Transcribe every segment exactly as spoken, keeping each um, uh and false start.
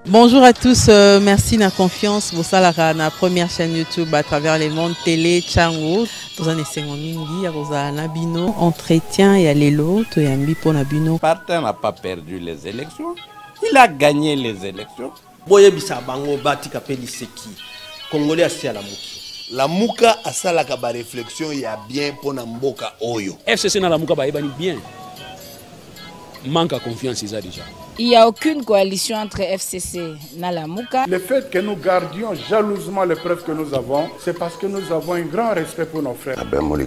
Bonjour à tous, euh, merci de la confiance. Vous savez, la première chaîne YouTube à travers les mondes télé, Tchango. Dans un essai mingi, à Nabino, entretien et à l'élo, tu es un pour Nabino. Partin n'a pas perdu les élections, il a gagné les élections. Boye bisa bango bati kapeli seki. Congolais asi à la muki. La muka asala kaba réflexion ya bien pour mboka oyo. F C C na la muka ba ebani bien. Manque à confiance ils a déjà. Il n'y a aucune coalition entre F C C et Nalamuka. Le fait que nous gardions jalousement les preuves que nous avons, c'est parce que nous avons un grand respect pour nos frères.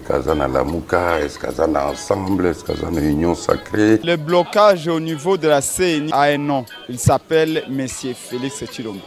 Ensemble, union sacrée. Le blocage au niveau de la C N I a un nom. Il s'appelle Monsieur Félix Tshilombo.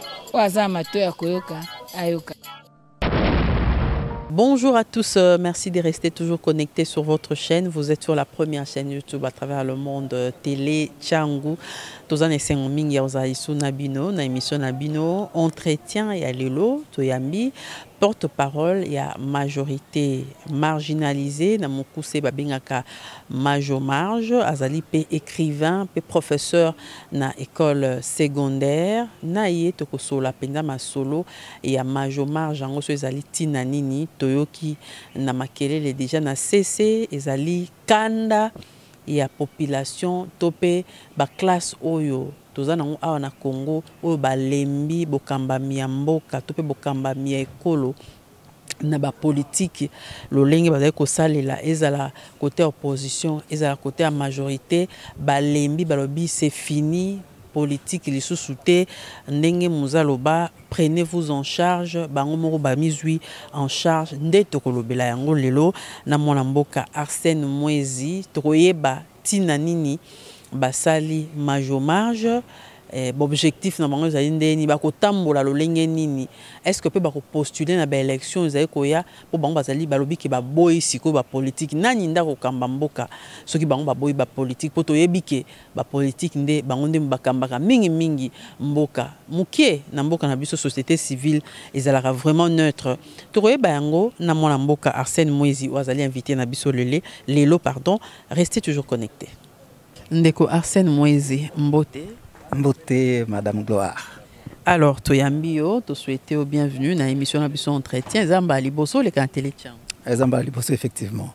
Bonjour à tous, euh, merci de rester toujours connectés sur votre chaîne. Vous êtes sur la première chaîne YouTube à travers le monde euh, télé Tchango. Tous en essayant en mingi ya isu nabino na émission nabino entretien et alelo toyambi porte-parole ya majorité marginalisée na mokuse babengaka Majo Marge azali pe écrivain pe professeur na école secondaire na ye tokosola penza masolo ya Majo Marge yango so ezali tina nini toyoki na makelele déjà na C C ezali kanda ya population topé ba classe oyo toza nango awa na Congo oyo balembi bokambami ya mboka topé bokambami ya ekolo na ba politique lolenge bazali kosalela ezala côté opposition ezala côté ya majorité balembi balobi c'est fini politique lisusu te ndenge muzaloba prenez-vous en charge bango moko ba mizwi en charge nde tokolobela yango lelo na mwana mboka Arsène Mwezi tokoyeba tina nini basali Majo Marge eh, objectif na bango ezali ndeni bakotambola lolenge nini est-ce que pe bako postuler na ba élection ezali koya po bango bazali balobi ke ba boyi siko ba politique nani ndako kamba mboka soki bango ba boyi ba politique po toyebi ke ba politique nde bango nde bakambaka mingi mingi mboka mukie na mboka na biso société civile ezalaka vraiment neutre tokoyeba yango na mwana mboka Arsène Mwezi wazali invité na biso lele lelo pardon restez toujours connectés. Ndeko Arsène Mwezi mbote Mbote, Madame Gloire. Alors, Toyambio, tu souhaites au bienvenue dans l'émission Nabiso Entretien. Zamba Liboso, les cantelé Tchango. Zamba Liboso, effectivement.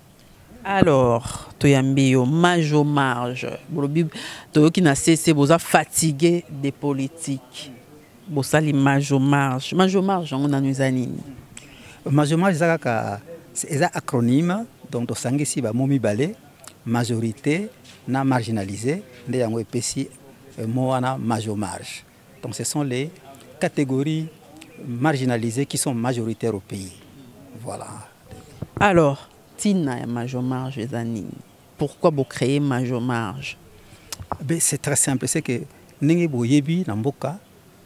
Alors, Toyambio, Majo Marge. Bolobi, Toyoki na cessé, vous a fatigué des politiques. Bosali Majo Marge. Majo Marge, on a nous anime. Majo Marge, c'est un acronyme. Donc, tu sais si momi balé, majorité, na marginalisé, n'ayant épéci. Moana Majo Marge. Donc ce sont les catégories marginalisées qui sont majoritaires au pays. Voilà. Alors, Tina Majo Marge, pourquoi vous créez Majo Marge? C'est très simple. C'est que Nengi Boyebi Namboka,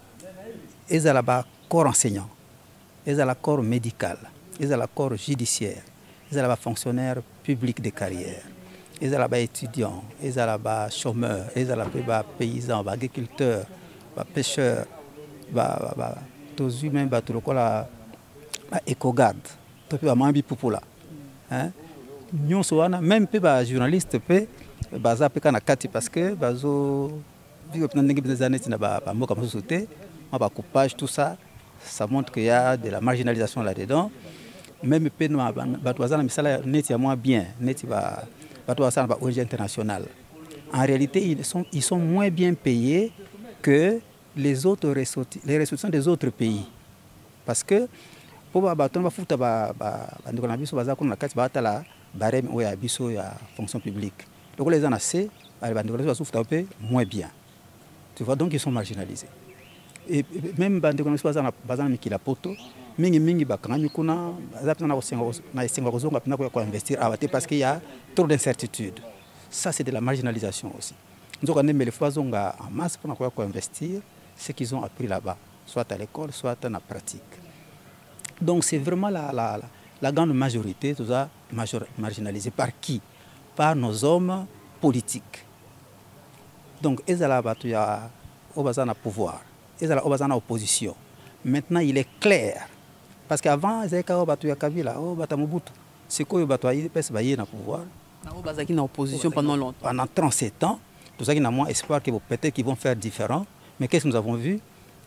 ils ont le corps enseignant, ils ont le corps médical, ils ont le corps judiciaire, ils ont le fonctionnaire public de carrière. Ils ont des étudiants, ils ont des chômeurs, ils ont des paysans, des agriculteurs, des pêcheurs, tous humains, tous les éco-gardes, tous les membres du peuple. Nous sommes même les journalistes, parce que des années, coupage, tout ça, ça montre qu'il y a de la marginalisation là-dedans. Même les gens moins bien. O N G international. En réalité, ils sont, ils sont moins bien payés que les autres ressorti, les ressortissants des autres pays. Parce que pour la fonction publique, donc les gens assez, moins bien. Tu vois, donc ils sont marginalisés. Et même qui la poto, mingi mingi bakangami kuna zapna na na isenga kozonga pina kwa investir awate parce qu'il y a trop d'incertitudes. Ça c'est de la marginalisation aussi. Nous on aime les fois zonga en masse pour quoi investir ce qu'ils ont appris là-bas, soit à l'école, soit dans la pratique. Donc c'est vraiment la la la, la grande majorité tout ça marginalisée par qui? Par nos hommes politiques. Donc ezala batu ya obazana pouvoir, ezala obazana opposition. Maintenant il est clair. Parce qu'avant, ils avaient dit Kabila, c'est quoi le pouvoir? Ils ont opposition pendant longtemps. Pendant trente-sept ans, tout ça qui n'a moins espoir que peut-être qu'ils vont faire différent. Mais qu'est-ce que nous avons vu?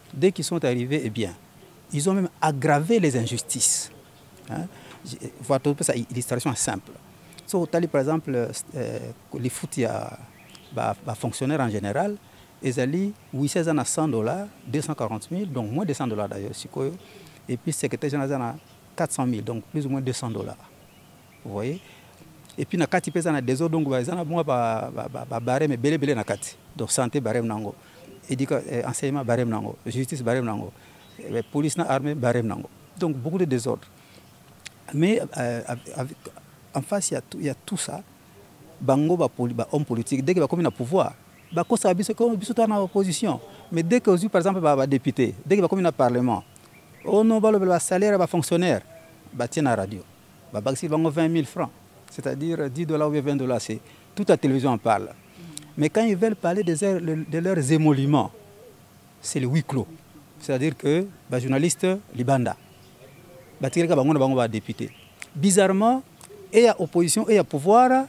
dès qu'ils sont arrivés, eh bien, ils ont même aggravé les injustices. Hein? Voilà, ça, illustration simple. So, par exemple, euh, les foot, il y a des fonctionnaires en général, ils ont huit cents dollars, deux cent quarante mille, donc moins de cent dollars d'ailleurs, et puis le secrétaire général a quatre cent mille, donc plus ou moins deux cents dollars. Vous voyez? Et puis, na kati pesa na des autres, donc ils ont ba ba barème et belé belé na kati. Donc santé barème nango, éducation, enseignement barème nango, justice barème nango, police na armée barème nango. Donc beaucoup de désordre. Mais euh, avec, en face il y a tout, il y a tout ça. Bango ba poli, ba homme politique dès que va comme na pouvoir, ba ko ça biso comme biso na opposition. Mais dès que aussi par exemple ba, ba député, dès que va comme na parlement, oh non ba le ba salaire ba fonctionnaire, ba tient na radio, ba baxi bango vingt mille francs. C'est-à-dire dix dollars ou vingt dollars, c'est toute la télévision en parle. Mais quand ils veulent parler des heures, de leurs émoluments, c'est le huis clos. C'est-à-dire que les journalistes, les bandas, les députés. Bizarrement, il y a opposition et il y a pouvoir,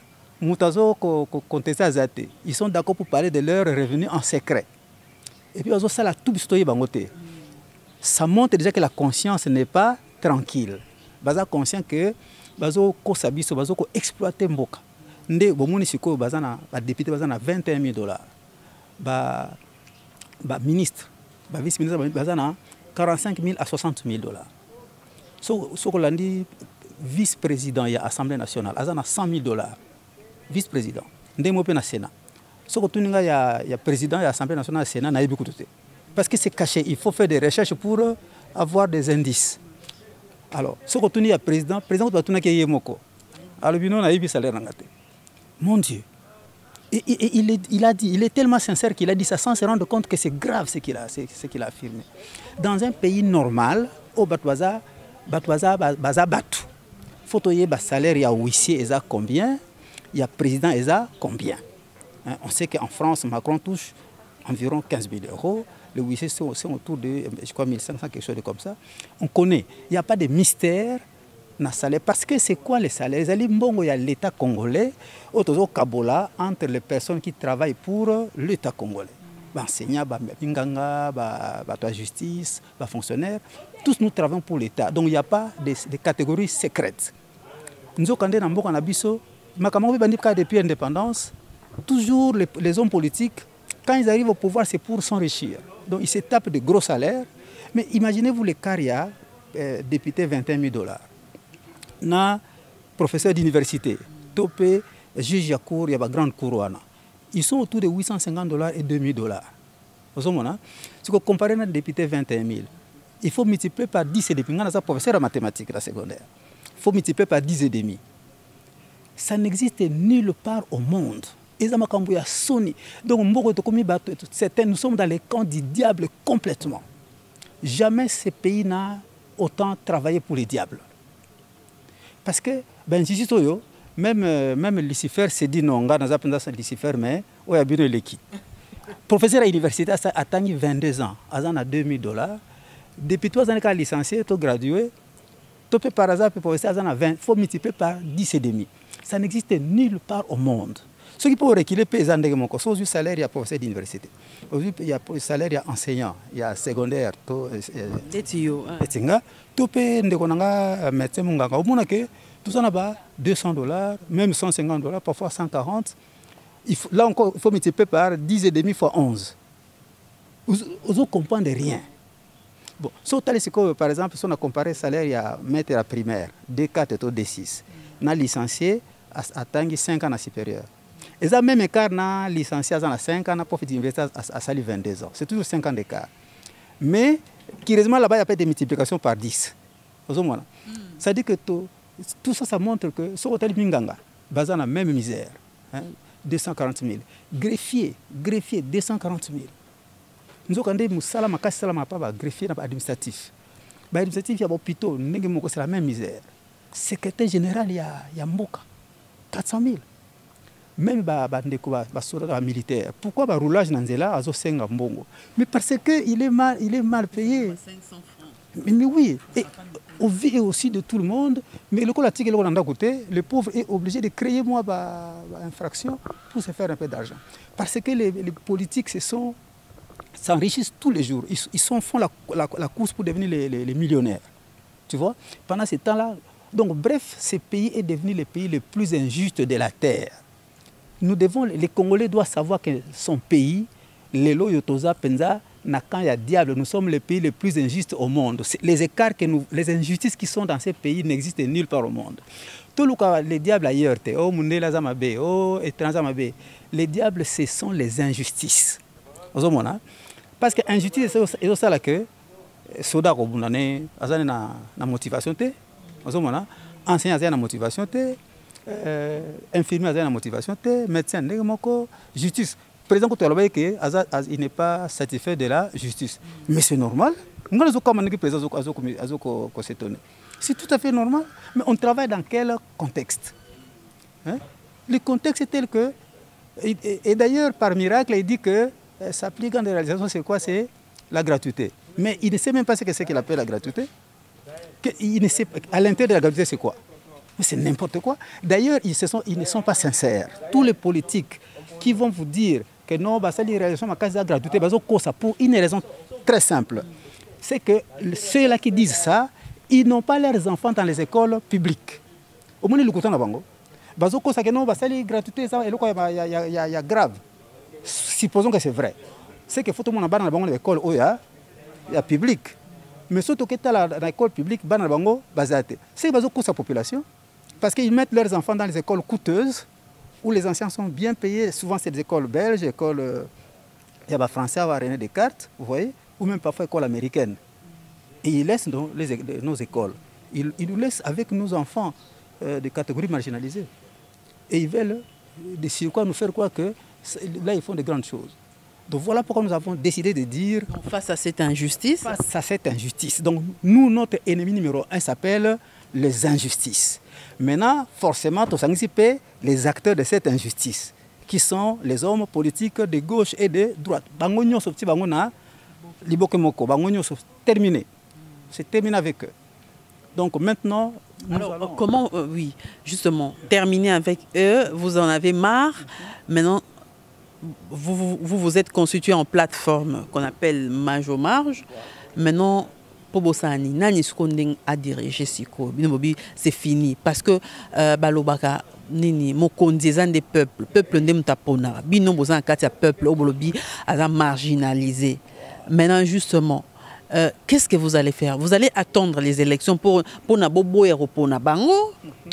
ils sont d'accord pour parler de leurs revenus en secret. Et puis, ça montre déjà que la conscience n'est pas tranquille. Ils sont conscients que bazo ko sabiso bazo ko exploiter mboka nde bomoni siko bazana ba député bazana vingt et un mille dollars ba ba ministre ba vice ministre bazana quarante-cinq mille à soixante mille dollars so so ko landi vice président ya assemblée nationale azana cent mille dollars vice président nde mo pe na sénat so ko tuninga ya ya président ya assemblée nationale sénat na yebi kutote parce que c'est caché, il faut faire des recherches pour avoir des indices. Alors, ce que tu as président, le président va tourner qui est moko. Alors, il a eu salaire n'angate. Mon Dieu. Et, et, et, il, est, il a dit, il est tellement sincère qu'il a dit ça sans se rendre compte que c'est grave ce qu'il a, ce qu'il a affirmé. Dans un pays normal, au Batouaza, Batouaza, Baza Batou. Faut que le salaire, il y a huissier, il y a combien? Il y a président, il y a combien? Hein? On sait qu'en France, Macron touche environ quinze mille euros. Les huissiers sont, sont autour de, je crois, mille cinq cents, quelque chose de comme ça. On connaît. Il n'y a pas de mystère dans le salaire. Parce que c'est quoi les salaires? Il y a l'État congolais, au Kabola, entre les personnes qui travaillent pour l'État congolais. Enseignants, la justice, les fonctionnaires, tous nous travaillons pour l'État. Donc il n'y a pas de, de catégories secrètes. Nous avons depuis l'indépendance, toujours les, les hommes politiques, quand ils arrivent au pouvoir, c'est pour s'enrichir. Donc, ils se tapent de gros salaires. Mais imaginez-vous les carrières, euh, député vingt et un mille dollars. Na professeur d'université, topé, juge à cour, il y a une grande cour. Ils sont autour de huit cent cinquante dollars et deux mille dollars. Vous voyez, si vous comparez un député vingt et un mille, il faut multiplier par dix et demi. On a un professeur de mathématiques la secondaire. Il faut multiplier par dix et demi. Ça n'existe nulle part au monde. Donc, certains, nous sommes dans les camps du diable complètement. Jamais ce pays n'a autant travaillé pour les diables. Parce que, ben, même, même Lucifer s'est dit non, on a Lucifer, mais on a bien l'équipe. Professeur à l'université a atteint vingt-deux ans, à deux mille dollars. Depuis trois ans, il a licencié, il a gradué. Topé par hasard, le professeur a vingt, il faut multiplier par dix et demi. Ça n'existe nulle part au monde. Ce qui peut reculer, c'est le salaire, il y a professeur d'université. Il y a le salaire, il y a enseignant, il y a secondaire. Des tuyaux. Tout peut être médecin. Tout ça n'a deux cents dollars, même cent cinquante dollars, parfois cent quarante. Il faut, là encore, il faut multiplier par dix et demi fois onze. Vous ne comprenez rien. Bon, par exemple, si on a comparé le salaire, il y a maître à la primaire, D quatre et D six. On a licencié à cinq ans supérieur. Et ça même écart na licencié à cinq ans, na profit d'université à sali vingt-deux ans. C'est toujours cinq ans d'écart. Mais, curieusement, là-bas, il n'y a pas de multiplication par dix. Vous voyez, mm. Ça dit que tout, tout ça, ça montre que ce hôtel Minganga, basé dans la même misère, hein, deux cent quarante mille. Greffier, greffier, deux cent quarante mille. Nous avons dit que salama kasi salama pas greffier administratif. Administratif, il y a hôpital, c'est la même misère. Secrétaire général, il y a, il y a Mboka, quatre cent mille. Même les militaires. Pourquoi le roulage dans là à Mbongo? Mais parce qu'il est mal, il est mal payé. Mais, mais oui, et au vu aussi de tout le monde, mais le côté le pauvre est obligé de créer moi une infraction pour se faire un peu d'argent. Parce que les, les politiques se sont s'enrichissent tous les jours. Ils, ils sont, font la, la, la course pour devenir les, les, les millionnaires. Tu vois? Pendant ce temps-là, donc bref, ce pays est devenu le pays le plus injuste de la terre. Nous devons, les Congolais doivent savoir que son pays, Lelo Yotoza Penza, Nakanya Diable, nous sommes le pays le plus injuste au monde. Les écarts que nous, les injustices qui sont dans ces pays n'existent nulle part au monde. Tout le cas, les diables ailleurs, oh Mundela Zamabe, oh Etranzamabe, les diables, ce sont les injustices. Parce que l'injustice, c'est ça que soda ko bunane azane na na motivation te ozomona enseignant azane na motivation te euh, infirmier azane na motivation te médecin ndenge moko justice président ko toloba ke il n'est pas satisfait de la justice mais c'est normal ngana zo comme ngi président azo azo ko ko s'étonner c'est tout à fait normal mais on travaille dans quel contexte hein? Le contexte est tel que et, et, et d'ailleurs par miracle il dit que euh, sa plus grande réalisation c'est quoi? C'est la gratuité. Mais il ne sait même pas ce que c'est qu'il appelle la gratuité. Que, il ne sait, à l'intérieur de la gratuité, c'est quoi? Mais c'est n'importe quoi. D'ailleurs, ils, ils ne sont pas sincères. Tous les politiques qui vont vous dire que non, bah, ça, les réalisations, ma la gratuité, bah, ça, pour une raison très simple. C'est que ceux-là qui disent ça, ils n'ont pas leurs enfants dans les écoles publiques. Au moins, ils le bango. Bah, ça, que non, bah, ça, les gratuités, ça, il y a grave. Supposons que c'est vrai. C'est que faut tout le monde dans l'école où il y a la public, mais surtout que dans l'école publique, c'est que sa population, parce qu'ils mettent leurs enfants dans les écoles coûteuses, où les anciens sont bien payés, souvent c'est des écoles belges, écoles il y a français, il y a René Descartes, vous voyez, ou même parfois écoles américaines. Et ils laissent nos, les, nos écoles, ils, ils nous laissent avec nos enfants euh, de catégories marginalisées. Et ils veulent, sur quoi nous faire quoi que là ils font de grandes choses. Donc voilà pourquoi nous avons décidé de dire... Donc, face à cette injustice Face à cette injustice. Donc nous, notre ennemi numéro un s'appelle les injustices. Maintenant, forcément, tous les acteurs de cette injustice, qui sont les hommes politiques de gauche et de droite. Terminé. C'est terminé avec eux. Donc maintenant... Alors, allons... comment, euh, oui, justement, terminer avec eux, vous en avez marre. Maintenant... Vous, vous, vous vous êtes constitué en plateforme qu'on appelle Majo Marge. Maintenant, Pobosani, Nani Skonding a dirigé Siko. C'est fini. Parce que Balobaka, Nini, Mokondizan des peuples, peuple Ndemtapona, Bino Bozan Katia peuple, Obolobi, a marginalisé. Maintenant, justement, euh, qu'est-ce que vous allez faire? Vous allez attendre les élections pour Nabobo et Ropona Bango?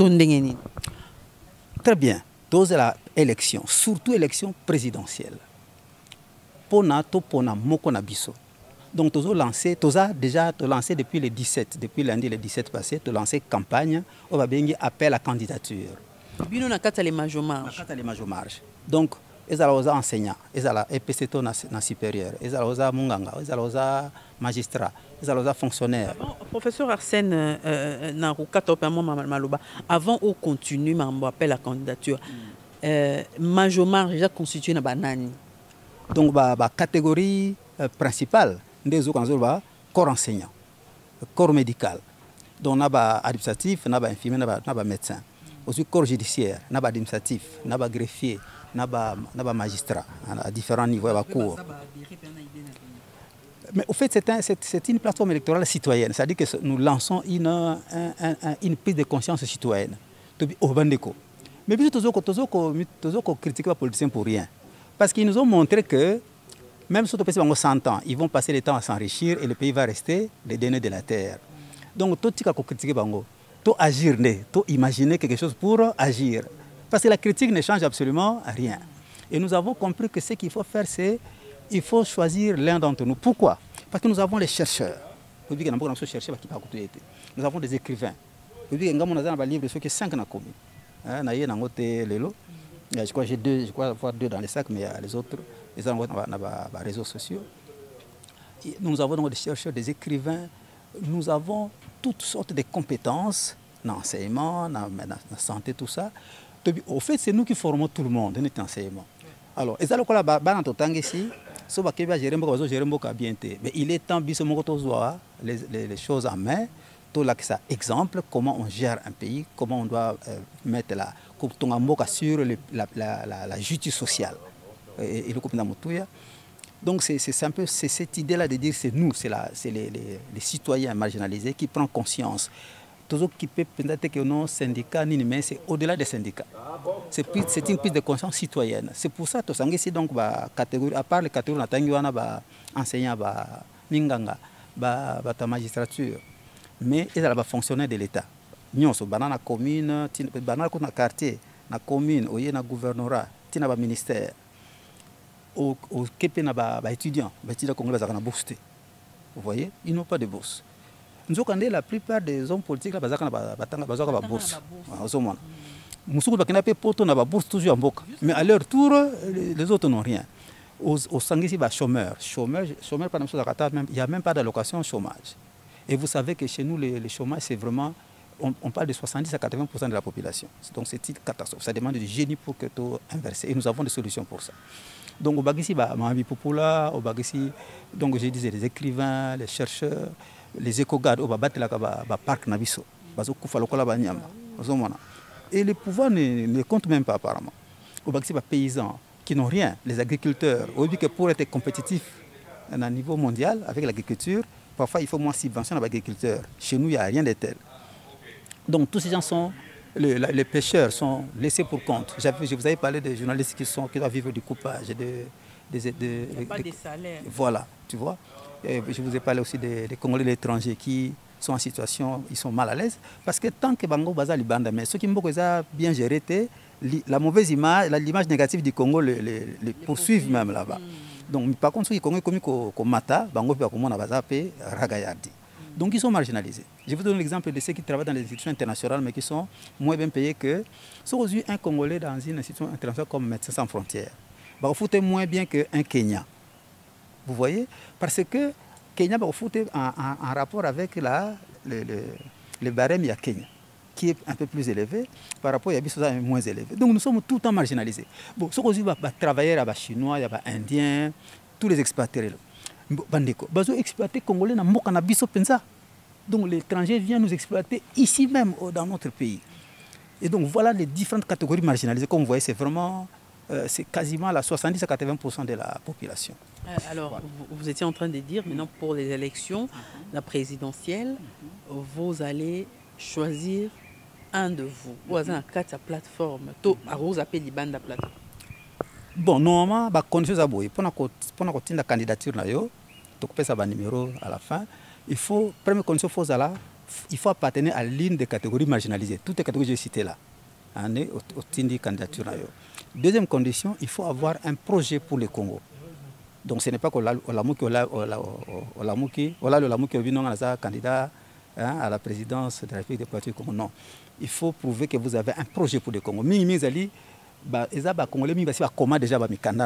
Très bien. Dans la élection, surtout élection présidentielle. Pona to pona moko na biso. Donc tozo lancé, toza déjà lancé depuis le dix-sept, depuis lundi le dix-sept passé, to lancé campagne, on va bien appel à candidature. Bino na kata les majo marge. Na kata les majo marge. Donc ezala oza enseignant, ezala E P C to na, na supérieur, ezala oza munganga, ezala oza magistrat, ezala oza fonctionnaire. Avant, professeur Arsène euh, Narukata Maloba, avant on continue, on appelle la candidature. Euh, Majomar déjà constitué na banani. Donc ba, ba catégorie euh, principale des autres corps enseignant, corps médical. Donc na ba administratif, na ba infirmier, na ba, na ba médecin. Aussi corps judiciaire, na ba administratif, na ba greffier, na ba, na ba magistrat à différents niveaux ba cours. Mais au fait, c'est un, une plateforme électorale citoyenne. C'est-à-dire que nous lançons une, un, un, une prise de conscience citoyenne. Mais puis, nous avons critiqué les politiciens pour rien. Parce qu'ils nous ont montré que, même si nous avons cent ans, ils vont passer le temps à s'enrichir et le pays va rester les derniers de la terre. Donc, tout ce qu'on critique, il faut agir, il faut imaginer quelque chose pour agir. Parce que la critique ne change absolument rien. Et nous avons compris que ce qu'il faut faire, c'est il faut choisir l'un d'entre nous. Pourquoi? Parce que nous avons les chercheurs. Nous avons des écrivains. Nous avons des livres de cinq na commis. Je crois que j'ai deux, je crois avoir deux dans les sacs, mais il y a les autres, les autres dans les réseaux sociaux. Nous avons donc des chercheurs, des écrivains. Nous avons toutes sortes de compétences, dans l'enseignement, dans la santé, tout ça. Au fait, c'est nous qui formons tout le monde, notre enseignement. Alors, et ça, ici, mais il est temps de les, les, les choses en main. Tout là, ça exemple comment on gère un pays, comment on doit euh, mettre la sur le, la, la, la, la justice sociale. Et, et le Donc c'est un peu cette idée-là de dire c'est nous, c'est les, les, les citoyens marginalisés qui prennent conscience. Toujours qui peut peut-être que non syndicat ni mais c'est au-delà des syndicats. C'est une prise de conscience citoyenne. C'est pour ça que ici donc bah catégorie à part les catégories natangiwana bah enseignants bah minganga bah bah ta magistrature. Mais ils sont fonctionnaires de l'État. Nous sommes banana commune, banana na quartier, na commune, oye na gouvernorat, tina ba ministère. Au au kepe na ba étudiants, ba étudiants congolais na bourse. Vous voyez, ils n'ont pas de bourse. Nous avons la plupart des hommes politiques là bazaka na batanga bazaka ba bourse. Ozomona. Musuku bakina pe poto na ba bourse toujours en boka. Mais à leur tour les autres n'ont rien. Au au sangisi ba chômeurs, chômeurs, chômeurs par exemple même il y a même pas d'allocation chômage. Et vous savez que chez nous les, les chômages c'est vraiment on, on parle de soixante-dix à quatre-vingts pour cent de la population. Donc c'est une catastrophe. Ça demande du génie pour que tout inverser. Et nous avons des solutions pour ça. Donc au Bagisi ba Mahabi Popula, au Bagisi donc je disais les écrivains, les chercheurs, les éco-gardes au Babat la ba parc Nabiso, bazo kufa lokola ba nyama. Et le pouvoir ne, ne compte même pas apparemment. Au Bagisi ba paysans qui n'ont rien, les agriculteurs, au que pour être compétitifs à un niveau mondial avec l'agriculture, parfois il faut moins subventionner l'agriculteur. Chez nous il n'y a rien de tel. Donc tous ces gens sont Les, les pêcheurs sont laissés pour compte. Je vous avais parlé des journalistes qui, sont, qui doivent vivre du coupage. De, de, de, de, Il n'y a pas de, de salaire. Voilà, tu vois. Et je vous ai parlé aussi des, des Congolais de l'étranger qui sont en situation, ils sont mal à l'aise. Parce que tant que Bango Baza Libanda, mais ceux qui m'ont bien géré, la mauvaise image, l'image négative du Congo les, les, les poursuivent même là-bas. Mm. Donc par contre, ceux qui Congo comme comme Mata, Bango Bakomona Baza pe Ragayardi. Donc ils sont marginalisés. Je vous donne l'exemple de ceux qui travaillent dans les institutions internationales mais qui sont moins bien payés que ceux qui ont un Congolais dans une institution internationale comme Médecins sans frontières. Bah, vous foutez moins bien qu'un Kenya. Vous voyez? Parce que Kenya, bah, vous foutez en, en, en rapport avec la, le, le, le barème il y a Kenya, qui est un peu plus élevé par rapport à Yabisosa moins élevé. Donc nous sommes tout le temps marginalisés. Bon, ceux qui ont travaillé, il y a des Chinois, il y a des Indiens, tous les expatriés. Bandeko, bazo exploiter Congolais na mboka na biso penza. Donc l'étranger vient nous exploiter ici même dans notre pays. Et donc voilà les différentes catégories marginalisées. Comme vous voyez, c'est vraiment, euh, c'est quasiment la soixante-dix à quatre-vingts pour cent de la population. Euh, alors, voilà. vous, vous étiez en train de dire, maintenant pour les élections, la présidentielle, vous allez choisir un de vous. Vous avez quatre plateformes. Vous appelez Libanda plateforme. Bon, normalement, la condition est pour la candidature, un numéro à la fin. Il faut, première condition, il faut appartenir à l'une des catégories marginalisées. Toutes les catégories que j'ai citées là. Au tindi candidature. Deuxième condition, il faut avoir un projet pour le Congo. Donc ce n'est pas que Olamuki, Olamuki, Olamuki est candidat à la présidence de la République du Congo. Non. Il faut prouver que vous avez un projet pour le Congo. Bah, les Congolais comment déjà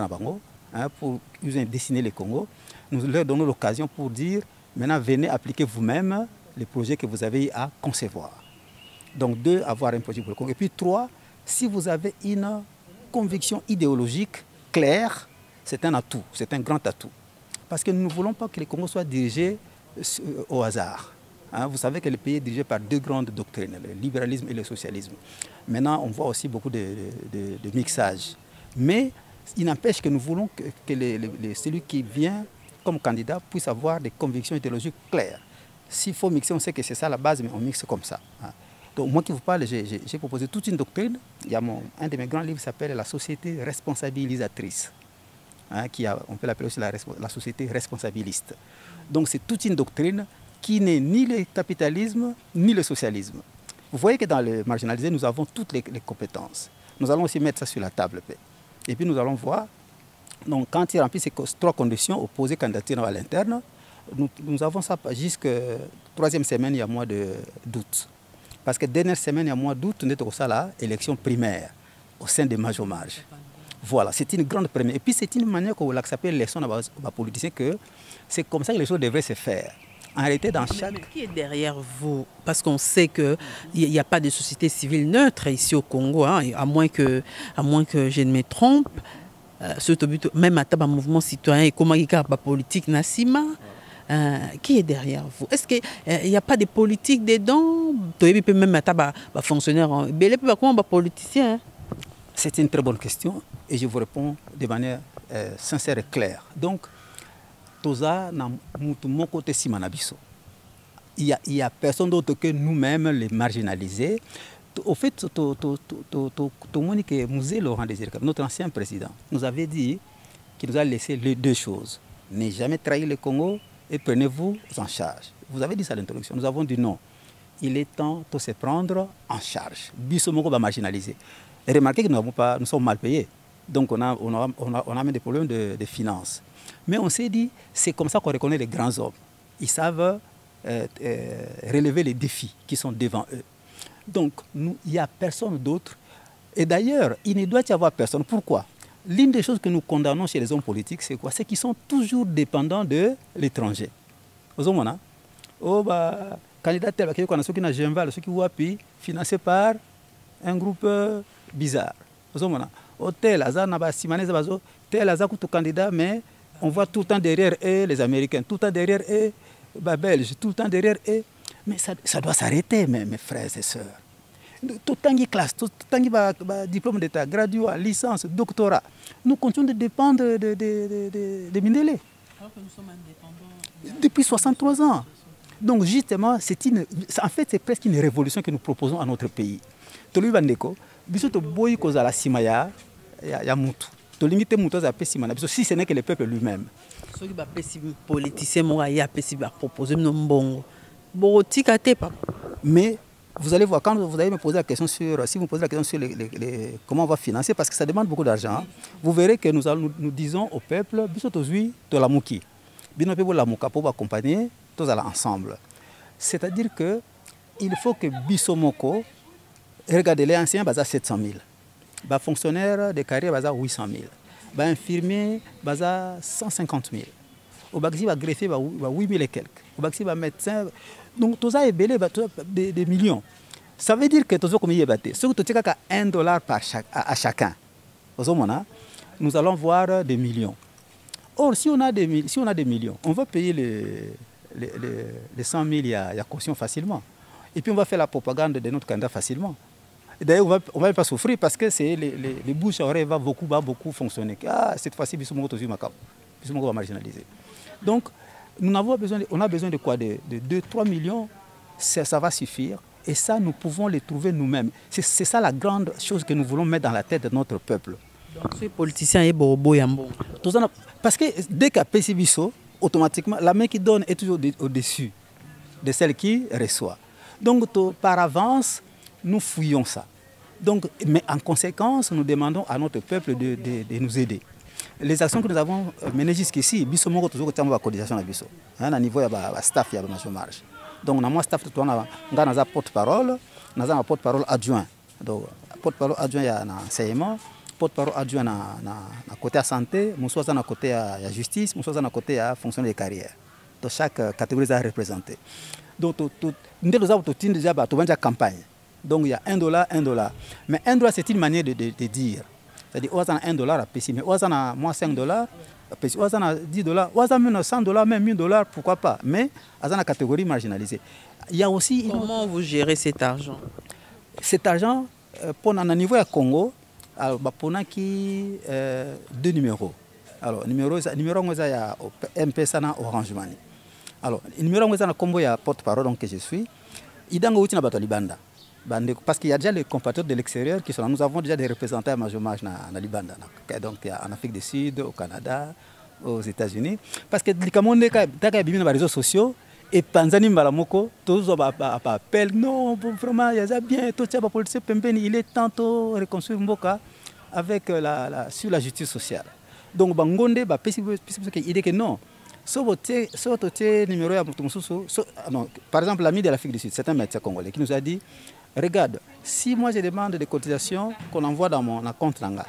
pour dessiner le Congo. Nous leur donnons l'occasion pour dire maintenant venez appliquer vous-même les projets que vous avez à concevoir. Donc deux, avoir un projet pour le Congo. Et puis trois, si vous avez une conviction idéologique claire, c'est un atout, c'est un grand atout. Parce que nous ne voulons pas que le Congo soit dirigé au hasard. Hein, vous savez que le pays est dirigé par deux grandes doctrines, le libéralisme et le socialisme. Maintenant, on voit aussi beaucoup de, de, de mixage. Mais il n'empêche que nous voulons que, que les, les, celui qui vient comme candidat puisse avoir des convictions idéologiques claires. S'il faut mixer, on sait que c'est ça la base, mais on mixe comme ça. Hein. Donc moi qui vous parle, j'ai proposé toute une doctrine. Il y a mon, un de mes grands livres qui s'appelle « La société responsabilisatrice hein, », qui a, on peut l'appeler aussi la, la société responsabiliste. Donc c'est toute une doctrine qui n'est ni le capitalisme, ni le socialisme. Vous voyez que dans le marginalisé, nous avons toutes les, les compétences. Nous allons aussi mettre ça sur la table. Et puis nous allons voir, donc quand il remplit ces trois conditions, opposer candidature à l'interne, nous, nous avons ça jusqu'à la troisième semaine, il y a mois d'août. Parce que dernière semaine, il y a mois d'août, nous avons la élection primaire au sein des Major-Marges. Voilà, c'est une grande première. Et puis c'est une manière que vous s'appelle leçon aux politiciens que c'est comme ça que les choses devraient se faire. En réalité, dans chaque... Mais qui est derrière vous? Parce qu'on sait qu'il n'y a pas de société civile neutre ici au Congo, hein, à, moins que, à moins que je ne me trompe. Euh, même à un mouvement citoyen et comment il y a une politique Nassima. Euh, qui est derrière vous? Est-ce qu'il n'y a pas de politique dedans? Même à fonctionnaire, comment politicien? C'est une très bonne question et je vous réponds de manière euh, sincère et claire. Donc, toza na mutu moko te sima na biso. Il y a, il y a personne d'autre que nous-mêmes les marginalisés. Au fait, Monique Mouzé Laurent Désiré, notre ancien président, nous avait dit qu'il nous a laissé les deux choses. Ne jamais trahir le Congo et prenez-vous en charge. Vous avez dit ça à l'introduction. Nous avons dit non. Il est temps de se prendre en charge. Biso moko va marginaliser. Et remarquez que nous, n'avons pas, nous sommes mal payés. Donc on a, on a, on a, on a même des problèmes de, de finances. Mais on s'est dit, c'est comme ça qu'on reconnaît les grands hommes. Ils savent euh, euh, relever les défis qui sont devant eux. Donc, il n'y a personne d'autre. Et d'ailleurs, il ne doit y avoir personne. Pourquoi? L'une des choses que nous condamnons chez les hommes politiques, c'est quoi? C'est qu'ils sont toujours dépendants de l'étranger. Vous voyez, oh, bah, candidat tel, qui est Genval, ceux qui voient, puis financé par un groupe euh, bizarre. Vous voyez, oh, tel, tel, candidat, mais on voit tout le temps derrière eux les Américains, tout le temps derrière eux les Belges, tout le temps derrière eux. Mais ça, ça doit s'arrêter, mes, mes frères et sœurs. Tout le temps qui classe, tout le temps qui va diplôme d'état, graduat, licence, doctorat. Nous continuons de dépendre de, de, de, de, de Mindélé. Alors que nous sommes indépendants. Depuis soixante-trois ans. Donc justement, c'est une, en fait, c'est presque une révolution que nous proposons à notre pays. Tolu bandeko, biso to boy koza la simaya ya mutu. To limite mutu za pesi mana biso si ce n'est que le peuple lui-même. Ceux qui ba pesi politicien mo ya pesi ba proposer no mbongo. Mais vous allez voir, quand vous allez me poser la question sur, si vous me posez la question sur les, les, les, comment on va financer, parce que ça demande beaucoup d'argent, vous verrez que nous, allons, nous, nous disons au peuple, biso tozui to la muki, bino pe la muka pour accompagner, tous allons ensemble. C'est-à-dire que il faut que biso moko, regardez les anciens, baza sept cent mille, les fonctionnaires de carrière baza huit cent mille, les infirmiers baza cent cinquante mille. Au Baxi va greffer huit mille et quelques. Au Baxi va médecin. Donc, tout ça est belé des, des millions. Ça veut dire que tout ça comme il est battu. Ce que tu as un dollar par chaque, à, à chacun. Nous allons voir des millions. Or, si on a des, si on a des millions, on va payer les, les, les, les cent mille, il y a, il y a caution facilement. Et puis on va faire la propagande de notre candidat facilement. D'ailleurs, on ne va même pas souffrir parce que les, les, les bouches à oreilles vont beaucoup, va beaucoup fonctionner. Ah, cette fois-ci, Bissoumou va marginaliser. Donc, nous avons besoin de, on a besoin de quoi? De, de deux à trois millions, ça, ça va suffire. Et ça, nous pouvons les trouver nous-mêmes. C'est ça la grande chose que nous voulons mettre dans la tête de notre peuple. Donc, ces politiciens, ils sont beaux. Parce que dès qu'à P C Bisso, automatiquement, la main qui donne est toujours au-dessus de celle qui reçoit. Donc, par avance, nous fouillons ça. Donc, mais en conséquence, nous demandons à notre peuple de, de, de nous aider. Les actions que nous avons menées jusqu'ici, biso moko toujours que la cotisation na biso. Hein, à niveau ya ba staff ya ba chômage. Donc na moi staff to na nga na za porte-parole, na za porte-parole adjoint. Donc porte-parole adjoint ya na enseignement, porte-parole adjoint na na na côté à santé, mon soit na côté à justice, mon soit na côté à fonctionnaire de carrière. Donc chaque catégorie est représentée. Donc tout tout nous avons tout déjà ba to vendre campagne. Donc il y a un dollar, un dollar. Mais un dollar c'est une manière de, de, de dire. C'est-à-dire, on a un dollar à payer, mais on a moins cinq dollars, on a dix dollars, on a cent dollars, même mille dollars, pourquoi pas. Mais on a une catégorie marginalisée. Il y a aussi. Comment vous gérez cet argent? Cet argent, pour un niveau à Congo, on a deux numéros. Alors, numéro numéro il y a M P S A Orange Money. Alors, numéro il y a Combo, il y a porte-parole donc que je suis. Il y a un Libanda. Parce qu'il y a déjà les compatriotes de l'extérieur qui sont là. Nous avons déjà des représentants à Majomage dans Libanda. Donc en Afrique du Sud, au Canada, aux États-Unis. Parce que les Camerounais, dans les réseaux sociaux, et Panzani Mbalamoko, tous appellent non, vraiment, il y a bien, tout ça, il est temps de reconstruire Mboka avec la, la, sur la justice sociale. Donc, Bangonde, il dit que non. Par exemple, l'ami de l'Afrique du Sud, c'est un médecin congolais qui nous a dit, regarde, si moi je demande des cotisations qu'on envoie dans mon compte Nanga,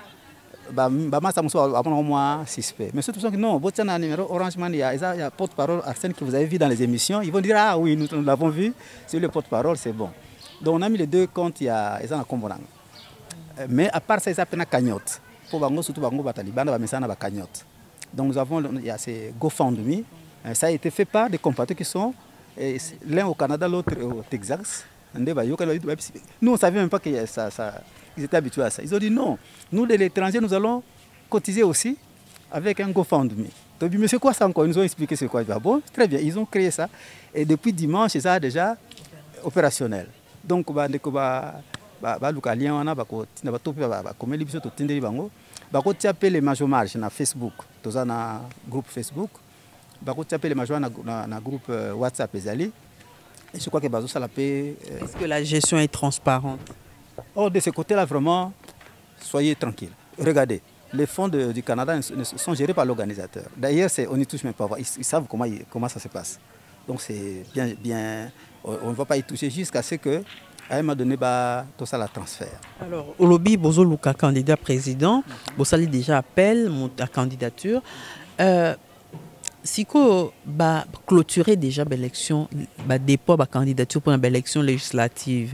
au moins suspect. Mais surtout que non, votre numéro Orange Money, il y a porte-parole Arsène que vous avez vu dans les émissions, ils vont dire ah oui, nous, nous l'avons vu, c'est le porte-parole, c'est bon. Donc on a mis les deux comptes, il y a ils ont un mais à part ça, ils ont une cagnotte. Pour Bango, surtout Bango Bataliban, ils ont une cagnotte. Donc nous avons, il y a ces GoFundMe, ça a été fait par des compatriotes qui sont l'un au Canada, l'autre au Texas. Nous, on ne savait même pas qu'ils ça, ça, ils étaient habitués à ça. Ils ont dit non, nous, de l'étranger, nous allons cotiser aussi avec un GoFundMe. Mais c'est quoi ça encore? Ils nous ont expliqué c'est quoi. Bon, très bien, ils ont créé ça. Et depuis dimanche, c'est ça déjà opérationnel. Donc, bah, bah, bah, bah, le lien on a, bah, bah, bah, comme les bisous, tout le monde, bah, quand tu appelles les majors marches na Facebook, tu as un groupe Facebook, bah, quand tu appelles les majors na na groupe WhatsApp, et je crois que bah, ça la paix. Est-ce que la gestion est transparente? Oh, de ce côté-là, vraiment, soyez tranquille. Regardez. Les fonds de, du Canada sont gérés par l'organisateur. D'ailleurs, on n'y touche même pas. Ils, ils savent comment, comment ça se passe. Donc, c'est bien, bien. On ne va pas y toucher jusqu'à ce que, à un moment donné, bah, tout ça la transfère. Alors, Olobi Bozo Luka, candidat président, Bossali déjà appelle ta candidature. Euh, si vous bah, clôturer déjà l'élection, bah, dépôt la candidature pour l'élection législative,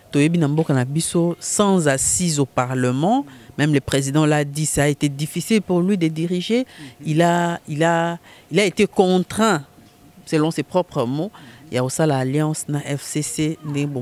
sans assise au Parlement, même le président l'a dit, ça a été difficile pour lui de diriger. Il a, il a, il a été contraint, selon ses propres mots. Il y a aussi l'alliance na F C C,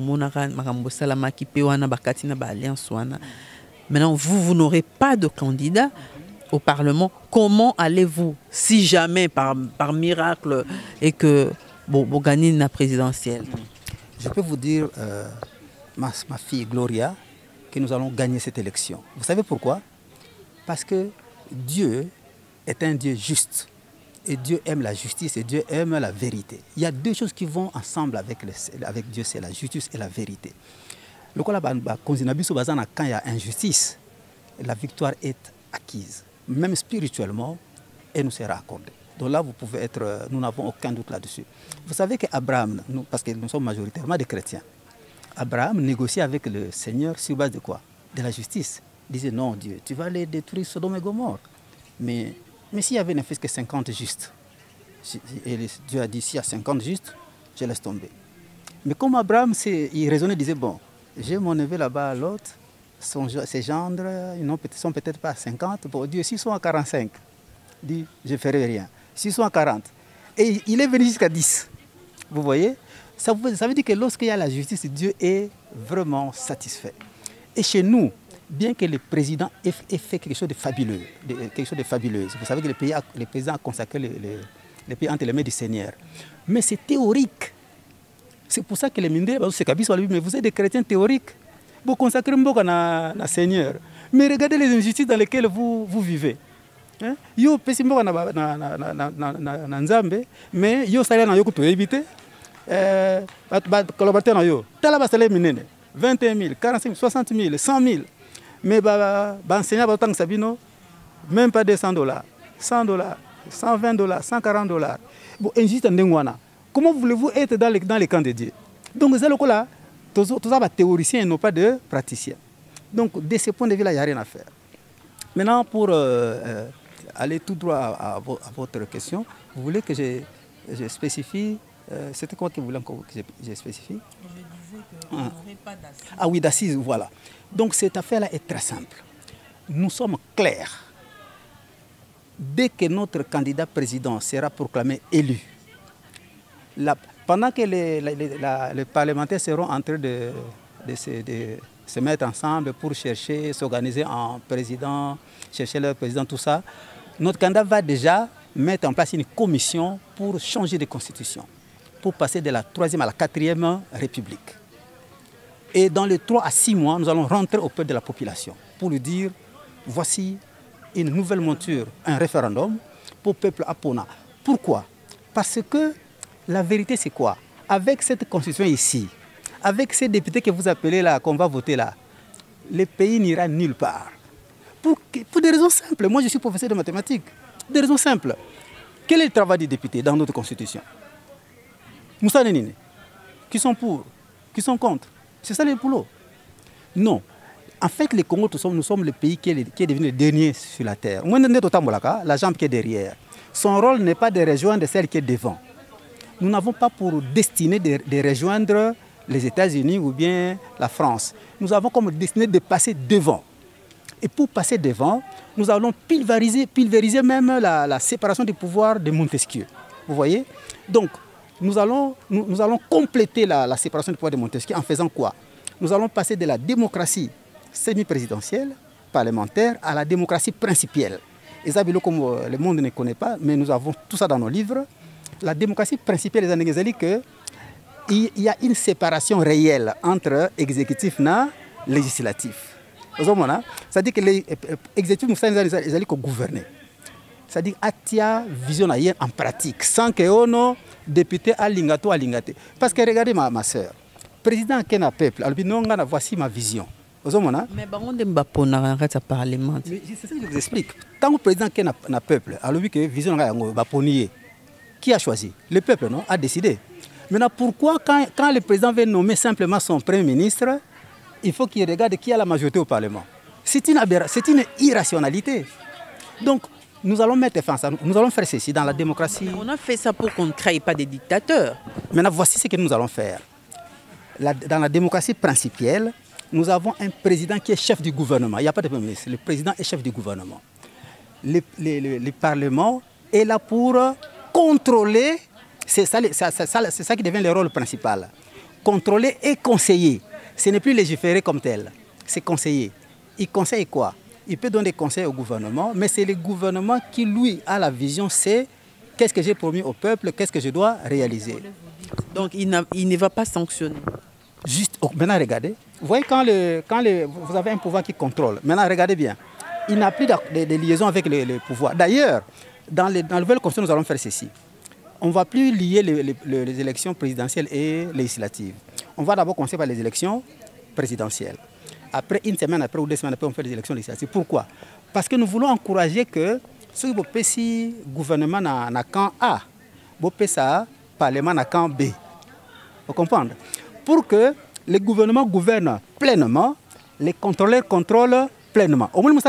maintenant, vous, vous n'aurez pas de candidat au Parlement. Comment allez-vous, si jamais, par, par miracle, et que bon, vous gagnez la présidentielle? Je peux vous dire... Euh... Ma, ma fille Gloria, que nous allons gagner cette élection. Vous savez pourquoi? Parce que Dieu est un Dieu juste. Et Dieu aime la justice et Dieu aime la vérité. Il y a deux choses qui vont ensemble avec, le, avec Dieu, c'est la justice et la vérité. Le quand il y a injustice, la victoire est acquise. Même spirituellement, elle nous sera accordée. Donc là, vous pouvez être, nous n'avons aucun doute là-dessus. Vous savez qu'Abraham, parce que nous sommes majoritairement des chrétiens, Abraham négociait avec le Seigneur sur base de quoi? De la justice. Il disait non, Dieu, tu vas aller détruire Sodome et Gomorrhe. Mais, mais s'il y avait ne fait que cinquante justes, et Dieu a dit s'il y a cinquante justes, je laisse tomber. Mais comme Abraham, il raisonnait, il disait bon, j'ai mon neveu là-bas, l'autre, ses gendres, ils ne sont peut-être pas à cinquante. Bon, Dieu, s'ils sont à quarante-cinq, il dit je ne ferai rien. S'ils sont à quarante, et il est venu jusqu'à dix. Vous voyez? Ça veut, ça veut dire que lorsqu'il y a la justice, Dieu est vraiment satisfait. Et chez nous, bien que le président ait, ait fait quelque chose de fabuleux, de, quelque chose de fabuleux, vous savez que le, pays a, le président a consacré le, le, le pays entre les mains du Seigneur. Mais c'est théorique. C'est pour ça que les ministres, c'est Kabi, mais vous êtes des chrétiens théoriques. Vous consacrez beaucoup à le Seigneur. Mais regardez les injustices dans lesquelles vous, vous vivez. Yo pesi mboka na na na na na na nzambe mais yo sala na yo ko to éviter euh ba collaborateur na yo tala ba salaire minene vingt et un mille, quarante-cinq mille, soixante mille, cent mille mais ba ba enseignant ba tang sabino même pas deux cents dollars, cent dollars, cent vingt dollars, cent quarante dollars. Bon injuste ndengwana. Comment voulez-vous être dans les dans les camps de Dieu? Donc c'est le là tous tous ça théoriciens et non pas de praticiens. Donc de ce point de vue là il y a rien à faire. Maintenant pour euh, euh, aller tout droit à, à, à votre question, vous voulez que je, je spécifie, euh, c'était quoi que vous voulez que je, je spécifie? Je disais que vous n'aurez pas d'assises. Ah oui, d'assises, voilà. Donc cette affaire-là est très simple. Nous sommes clairs. Dès que notre candidat président sera proclamé élu, la, pendant que les, les, la, les parlementaires seront en train de, de, de, de se mettre ensemble pour chercher, s'organiser en président, chercher leur président, tout ça, notre candidat va déjà mettre en place une commission pour changer de constitution, pour passer de la troisième à la quatrième république. Et dans les trois à six mois, nous allons rentrer auprès de la population pour lui dire, voici une nouvelle monture, un référendum pour le peuple Apona. Pourquoi? Parce que la vérité c'est quoi? Avec cette constitution ici, avec ces députés que vous appelez là, qu'on va voter là, le pays n'ira nulle part. Pour, pour des raisons simples. Moi, je suis professeur de mathématiques. Des raisons simples. Quel est le travail des députés dans notre constitution? Moussa Nenine. Qui sont pour? Qui sont contre? C'est ça le boulot? Non. En fait, les Congos, nous sommes, nous sommes le pays qui est, qui est devenu le dernier sur la terre. La jambe qui est derrière. Son rôle n'est pas de rejoindre celle qui est devant. Nous n'avons pas pour destinée de, de rejoindre les États-Unis ou bien la France. Nous avons comme destinée de passer devant. Et pour passer devant, nous allons pulvériser, pulvériser même la, la séparation des pouvoirs de Montesquieu. Vous voyez? Donc, nous allons, nous, nous allons compléter la, la séparation des pouvoirs de Montesquieu en faisant quoi? Nous allons passer de la démocratie semi-présidentielle, parlementaire, à la démocratie principielle. Et ça, comme le monde ne connaît pas, mais nous avons tout ça dans nos livres. La démocratie principale des années c'est que il y a une séparation réelle entre exécutif et législatif. C'est-à-dire que l'exécutif, c'est aller gouverner. C'est-à-dire qu'il y a une vision en pratique, sans que on député à l'ingato à l'ingaté. Parce que regardez ma, ma soeur, président qui est un peuple, voici ma vision. Mais on ne peut pas parlement. C'est ça que je vous explique. Tant que le président qui est un peuple, alors que vision qui a choisi? Le peuple non, a décidé. Maintenant, pourquoi quand, quand le président veut nommer simplement son premier ministre, il faut qu'il regarde qui a la majorité au Parlement? C'est une, une irrationalité. Donc, nous allons mettre fin à ça. Nous allons faire ceci dans la démocratie. Mais on a fait ça pour qu'on ne crée pas des dictateurs. Maintenant, voici ce que nous allons faire. La, dans la démocratie principielle, nous avons un président qui est chef du gouvernement. Il n'y a pas de premier ministre. Le président est chef du gouvernement. Le, le, le, le Parlement est là pour contrôler. C'est ça, ça, ça, ça, ça qui devient le rôle principal. Contrôler et conseiller. Ce n'est plus légiférer comme tel. C'est conseiller. Il conseille quoi? Il peut donner des conseils au gouvernement, mais c'est le gouvernement qui, lui, a la vision, c'est qu'est-ce que j'ai promis au peuple, qu'est-ce que je dois réaliser. Donc, il, il ne va pas sanctionner. Juste, oh, maintenant, regardez. Vous voyez, quand, le, quand le, vous avez un pouvoir qui contrôle, maintenant, regardez bien. Il n'a plus de, de, de liaison avec le, le pouvoir. D'ailleurs, dans, les, dans la nouvelle constitution, nous allons faire ceci. On ne va plus lier les, les, les élections présidentielles et législatives. On va d'abord commencer par les élections présidentielles. Après, une semaine après ou deux semaines après, on fait les élections législatives. Pourquoi? Parce que nous voulons encourager que ce qui le gouvernement na camp A, le parlement na camp B. Vous comprenez? Pour que le gouvernement gouverne pleinement, les contrôleurs contrôlent pleinement. Au moins,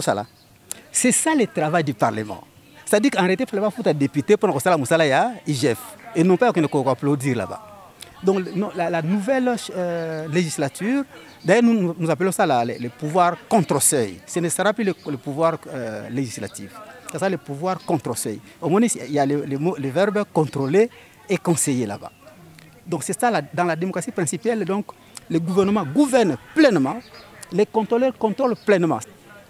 c'est ça le travail du Parlement. C'est-à-dire qu'en réalité, il faut être député pour que ça I G F et non pas qu'on peut applaudir là-bas. Donc la, la nouvelle euh, législature, d'ailleurs nous, nous appelons ça la, le, le pouvoir contre-seuil. Ce ne sera plus le, le pouvoir euh, législatif, ce sera le pouvoir contre-seuil. Au moins il y a le, le, le verbe contrôler et conseiller là-bas. Donc c'est ça, la, dans la démocratie principale, donc le gouvernement gouverne pleinement, les contrôleurs contrôlent pleinement.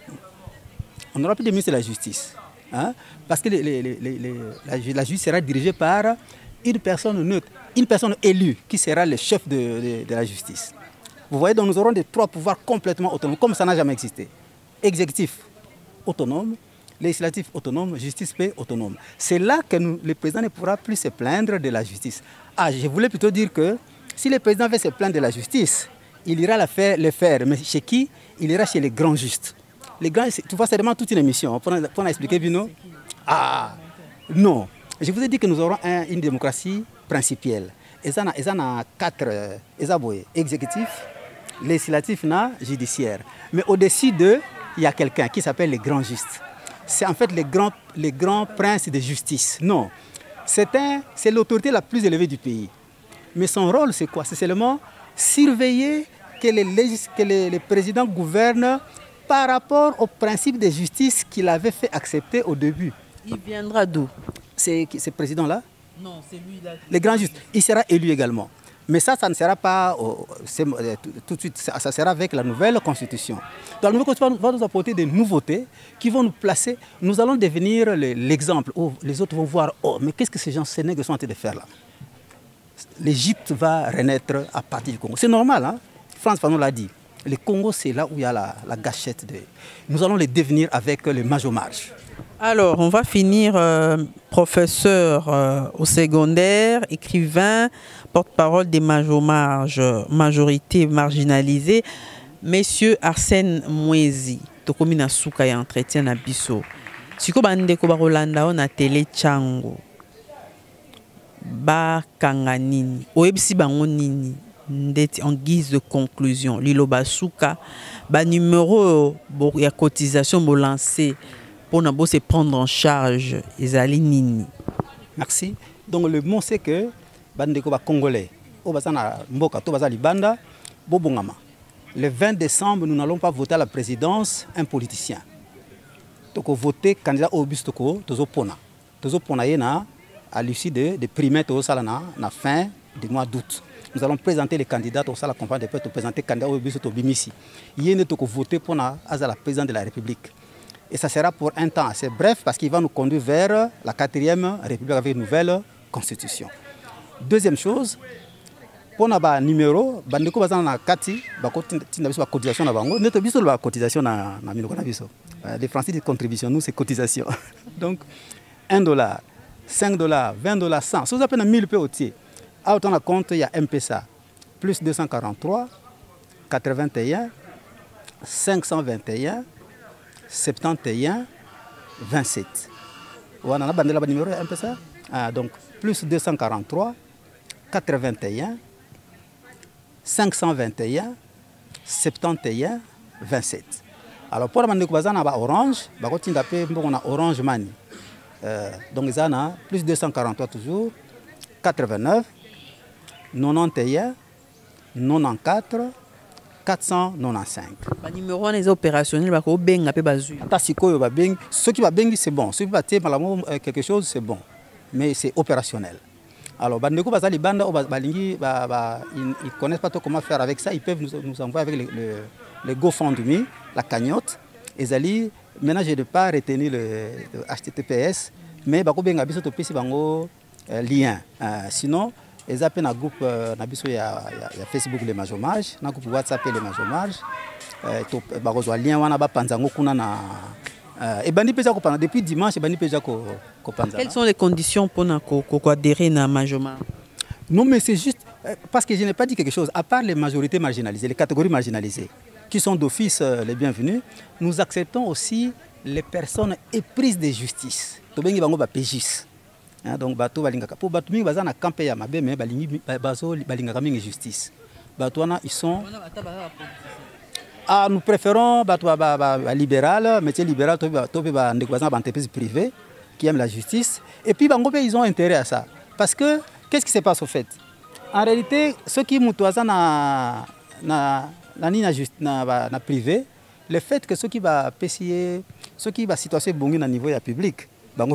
On n'aura plus de ministre de la justice, hein, parce que les, les, les, les, la, la justice sera dirigée par une personne neutre, une personne élue qui sera le chef de, de, de la justice. Vous voyez, donc nous aurons des trois pouvoirs complètement autonomes, comme ça n'a jamais existé. Exécutif autonome, législatif autonome, justice paix autonome. C'est là que nous, le président ne pourra plus se plaindre de la justice. Ah, je voulais plutôt dire que si le président veut se plaindre de la justice, il ira la faire, le faire. Mais chez qui? Il ira chez les grands justes. Les grands, tu vois, c'est vraiment toute une émission. Pour, pour expliquer, Bino. Ah, non. Je vous ai dit que nous aurons un, une démocratie principielle. Et ça, il y a quatre euh, exécutifs, législatifs, judiciaires. Mais au-dessus d'eux, il y a quelqu'un qui s'appelle les grands justes. C'est en fait les grands, les grands princes de justice. Non, c'est l'autorité la plus élevée du pays. Mais son rôle, c'est quoi? C'est seulement surveiller que les, que les, les présidents gouvernent par rapport au principe de justice qu'il avait fait accepter au début. Il viendra d'où? C'est ce président-là? Non, c'est lui-là. Le grand juste. Il sera élu également. Mais ça, ça ne sera pas euh, tout de suite, ça, ça sera avec la nouvelle constitution. Dans la nouvelle constitution, va nous apporter des nouveautés qui vont nous placer. Nous allons devenir l'exemple où les autres vont voir, oh, mais qu'est-ce que ces gens sénégalais sont en train de faire là? L'Égypte va renaître à partir du Congo. C'est normal, hein? France Fanon l'a dit. Le Congo, c'est là où il y a la, la gâchette. De... Nous allons les devenir avec le Majomage. Alors, on va finir euh, professeur euh, au secondaire, écrivain, porte-parole des Majomarges, majorité marginalisée. Monsieur Arsène Mwezi, tokomi na suka ya entretien na biso. Siko bande ko ba Rolanda on a télé Tchango. Ba kanganini, oyebisi bango nini ndeti en guise de conclusion. Lilo basuka ba numéro ya cotisation bo lancer pour ne se prendre en charge ezali nini. Merci. Donc le mot c'est que bandeko ba congolais o bazana mboka to bazali banda bobongama. Le vingt décembre, nous n'allons pas voter à la présidence un politicien. Donc voter candidat au bus toko tozo pona. Tozo pona yena à l'issue de de primaires to salana na fin du mois d'août. Nous allons présenter les candidats au la campagne de peuple présenter candidat au bus to bimisi. Yene toko voter pour na azala président de la République. Et ça sera pour un temps assez bref parce qu'il va nous conduire vers la quatrième République avec une nouvelle constitution. Deuxième chose, pour le numéro, bandeko bazana na kati, bakotinda biso ba cotisation na bango, neto biso la cotisation na na minoko na biso. Les Français disent contribution, nous c'est cotisation. Donc un dollar, cinq dollars, vingt dollars, cent. Si vous appelez mille P au tiers, à autant de compte, il y a M P S A, plus deux cent quarante-trois, quatre-vingt-un, cinq cent vingt et un, soixante et un, vingt-sept. On a le numéro M P S A. Ah, donc plus deux cent quarante-trois, quatre-vingt-un, cinq cent vingt et un, soixante et un, vingt-sept. Alors pour la bande de Orange, on a Orange Money. Euh, donc ça a plus deux cent quarante-trois toujours, quatre-vingt-neuf, quatre-vingt-onze, quatre-vingt-quatorze, quatre cent quatre-vingt-quinze. Le numéro est opérationnel, ce qui va bien, c'est bon. Ce qui va faire quelque chose, c'est bon. Mais c'est opérationnel. Alors, ils ne connaissent pas trop comment faire avec ça. Ils peuvent nous, nous envoyer avec le, le, le GoFundMe, la cagnotte. Et ali, maintenant, je ne vais pas retenir le, le H T T P S, mais ils peuvent nous lien. Sinon, ils appellent un groupe, il y a Facebook les Majomages, un groupe WhatsApp les Majomages. Ils ont un lien, et depuis dimanche, quelles sont les conditions pour adhérer à Majoma? Non, mais c'est juste parce que je n'ai pas dit quelque chose. À part les majorités marginalisées, les catégories marginalisées, qui sont d'office les bienvenus, nous acceptons aussi les personnes éprises de justice. Donc, pour Batoumi, ils ont campé à Mabé, mais ils justice. Ils sont. Ah, nous préférons les libéral, métier libéral, les entreprises privées qui aiment la justice. Et puis, ils ont intérêt à ça. Parce que, qu'est-ce qui se passe au fait? En réalité, ceux qui sont na na privé, le fait que ceux qui vont payer, ceux qui vont situer bon au niveau public,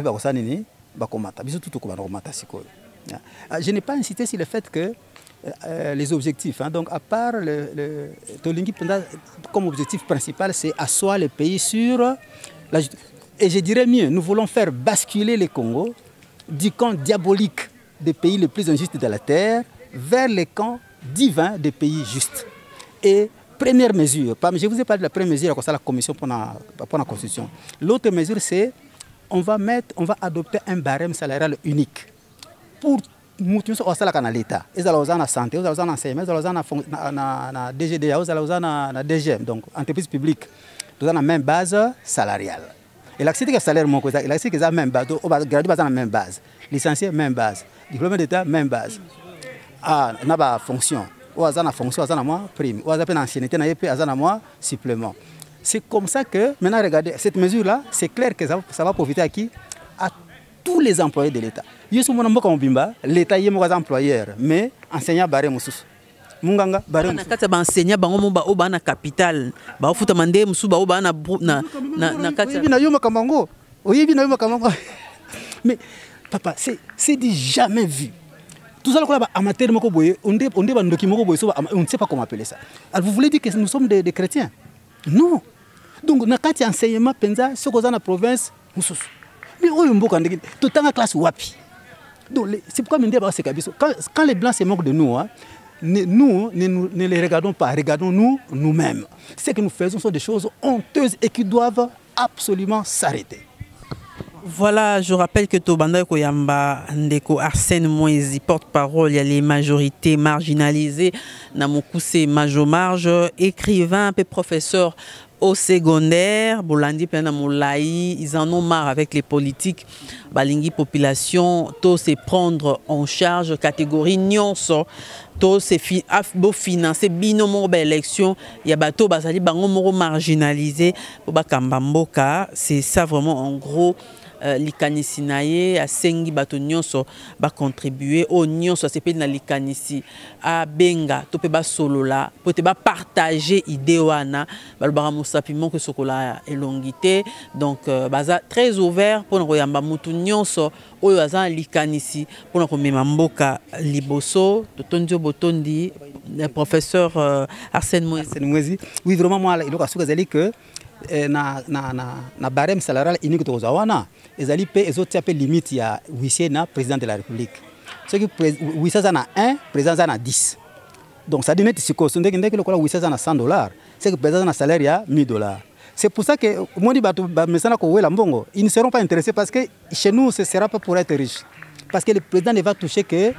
je n'ai pas insisté sur le fait que Euh, les objectifs. Hein. Donc, à part le, le Tolingi, comme objectif principal, c'est asseoir le pays sur la justice. Et je dirais mieux, nous voulons faire basculer le Congo du camp diabolique des pays les plus injustes de la terre vers le camp divin des pays justes. Et première mesure, je vous ai parlé de la première mesure, c'est la commission pour la, pour la constitution. L'autre mesure, c'est on va mettre, on va adopter un barème salarial unique pour nous sommes dans l'État. Ils ont la santé, ils ont l'enseignement, ils ont la D G D A, ils ont la D G M, donc entreprise publique. Ils ont la même base salariale. Et là, c'est que le salaire, c'est la même base. On va graduer la même base. Licencié, même base. Diplômé d'État, même base. Ah, on a la fonction. On a la fonction, on a la prime. On a la ancienneté, on a la supplément. C'est comme ça que, maintenant, regardez, cette mesure-là, c'est clair que ça, ça va profiter à qui? À tous les employés de l'État. L'État est un employeur, mais enseignant barré moussous. Munganga barré moussous. Quand tu enseignant, tu as un capital. Tu as demandé moussous, tu as un capital. Mais papa, c'est dit jamais vu. Tout ça, amateur, on ne sait pas comment appeler ça. Alors vous voulez dire que nous sommes des, des chrétiens? Non. Donc, dans le enseignement, ce qu'on a dans la province, moussous. Mais tout le temps, classe wapi. C'est pourquoi quand, quand les Blancs se moquent de nous, hein, nous ne, nous ne les regardons pas, regardons-nous nous-mêmes. Ce que nous faisons sont des choses honteuses et qui doivent absolument s'arrêter. Voilà, je rappelle que Tobanda Koyamba Ndeko Arsène Moïse, porte-parole, il y a les majorités marginalisées, Namokuse Majomarge, écrivain, un peu professeur au secondaire, Bolandi Pena Moulaï, ils en ont marre avec les politiques. Balingi population, tout se prendre en charge, catégorie nyonso, tout se financer, binomo élection, il y a bateau basali bango moro marginalisé, Bakambamboka, c'est ça vraiment en gros. Likanisi naye a sengi bato nyonso ba contribuer au nyonso c'est pe na likanisi a benga to pe ba solola po te ba partager idée wana ba ba musapiment que sokola elongité donc baza très ouvert pour koyamba mutu nyonso oyo aza likanisi pour ko mema mboka liboso to tondio botondi le professeur euh, Arsène Moïse. Oui, vraiment moi il a su que na na na na barème salarial unique to zawana ezali pe ezoti ape limite ya huissier na président de la République. Ce qui huissier ça na un, président ça na dix. Donc ça donne ce coût. Ndenge ndenge le kola huissier ça na cent dollars, c'est que président na salaire ya mille dollars. C'est pour ça que moi dis bato ba mesana ko wela mbongo, ils ne seront pas intéressés parce que chez nous ce sera pas pour être riche. Parce que le président ne va toucher que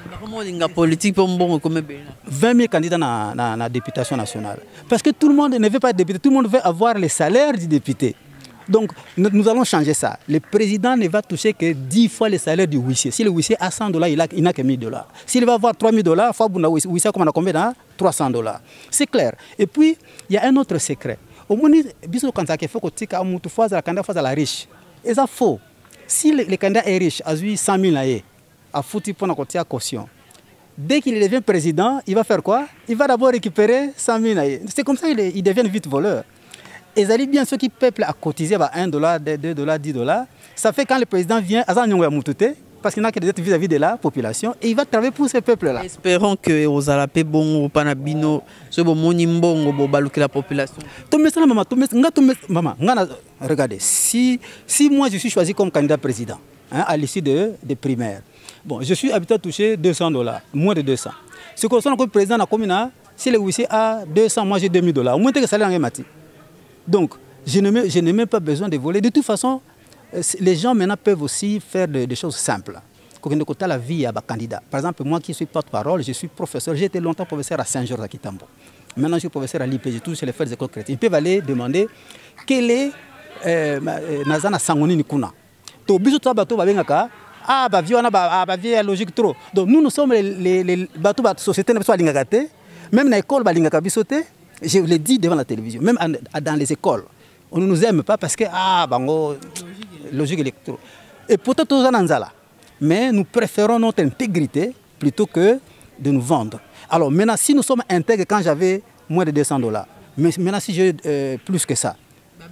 vingt mille candidats dans la, la députation nationale. Parce que tout le monde ne veut pas être député, tout le monde veut avoir le salaire du député. Donc nous, nous allons changer ça. Le président ne va toucher que dix fois le salaire du huissier. Si le huissier a cent dollars, il n'a que mille dollars. S'il va avoir trois mille dollars, il faut que huissier comme on a combien trois cents dollars. C'est clair. Et puis, il y a un autre secret. Au moins, quand il faut que le candidat soit riche. Et ça faux. Si le, le candidat est riche, à cent mille à foutre pour la caution. Dès qu'il devient président, il va faire quoi? Il va d'abord récupérer cent mille. C'est comme ça qu'il devient vite voleur. Et ça dit bien ceux qui peuplent à cotiser un dollar, deux dollars, dix dollars. Ça fait quand le président vient, parce qu'il n'a que des dettes vis-à-vis de la population, et il va travailler pour ce peuple-là. Espérons que aux Alapé bon panabino, ce bon monimbongo bobalouke la population. Maman, maman, regardez, si si moi je suis choisi comme candidat président, hein, à l'issue de des primaires. Bon, je suis habitué à toucher deux cents dollars, moins de deux cents. Ce qu'on sent que le président a commune, si le huissier a deux cents, moi j'ai deux mille dollars. Au moins que ça l'est en mati. Donc, je n'ai même pas besoin de voler. De toute façon, les gens maintenant peuvent aussi faire des de choses simples. Quand on a la vie à un candidat. Par exemple, moi qui suis porte-parole, je suis professeur. J'ai été longtemps professeur à Saint-Georges à Kitambo. Maintenant, je suis professeur à l'I P, je touche les faits des écoles chrétiennes. Ils peuvent aller demander quel est Nazana Sangoni Nikuna. To biso to bato ba bengaka ah ba vie on a ba vie logique trop. Donc nous nous sommes les les les bato ba société ne soit lingaka te, même dans l'école ba lingaka bisoté, je le dis devant la télévision, même dans les écoles. On ne nous aime pas parce que ah bango logique électro. Et peut-être tous en anzala. Mais nous préférons notre intégrité plutôt que de nous vendre. Alors maintenant si nous sommes intègres quand j'avais moins de deux cents dollars, mais maintenant si j'ai euh, plus que ça.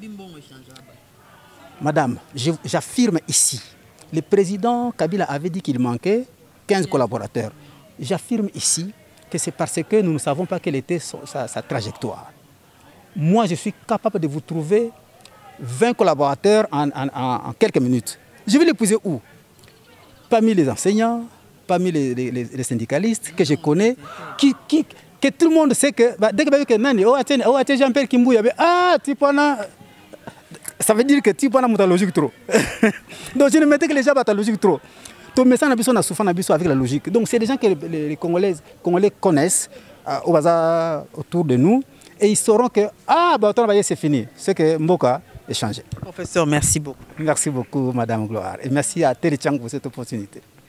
Madame, j'affirme ici, le président Kabila avait dit qu'il manquait quinze collaborateurs. J'affirme ici que c'est parce que nous ne savons pas quelle était sa, sa trajectoire. Moi, je suis capable de vous trouver vingt collaborateurs en, en, en quelques minutes. Je vais les poser où? Parmi les enseignants, parmi les, les, les syndicalistes que je connais, qui, qui, que tout le monde sait que bah, dès que Nani, oh, oh, Jean-Pierre Kimbou, ah, tu penses. Ça veut dire que tu n'as pas la logique trop. Donc je ne mettais que les gens à la logique trop. Ton message n'a souffert avec la logique. Donc c'est des gens que les, les Congolais, Congolais connaissent euh, au hasard autour de nous et ils sauront que ah bah c'est fini. C'est que Mboka est changé. Professeur, merci beaucoup. Merci beaucoup Madame Gloire et merci à Télé Tchang pour cette opportunité.